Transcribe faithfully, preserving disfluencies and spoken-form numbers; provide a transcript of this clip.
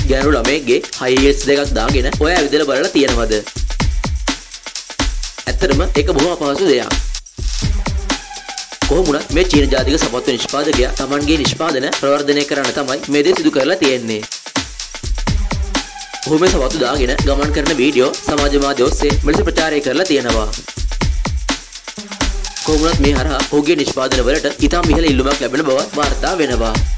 ගෑනු ළමයෙක්ගේ හයි හීල්ස් දෙකක් දාගෙන ඔය ඇවිදලා බලලා තියෙනවද? ඇත්තටම ඒක බොහොම අපහසු දෙයක්. කොහොම වුණත් මේ චීන ජාතික සපත්තු නිෂ්පාදකයා Tamanගේ නිෂ්පාදන ප්‍රවර්ධනය කරන්න තමයි මේ දේ සිදු කරලා තියෙන්නේ. ඔහු මේ සපත්තු දාගෙන ගමන් කරන වීඩියෝ සමාජ මාධ්‍ය ඔස්සේ මෙලෙස ප්‍රචාරය කරලා තියෙනවා. කොහොම වුණත් මේ හරහා ඔහුගේ නිෂ්පාදන වලට ඉතාම ඉහළ ඉල්ලුමක් ලැබෙන බව වාර්තා වෙනවා.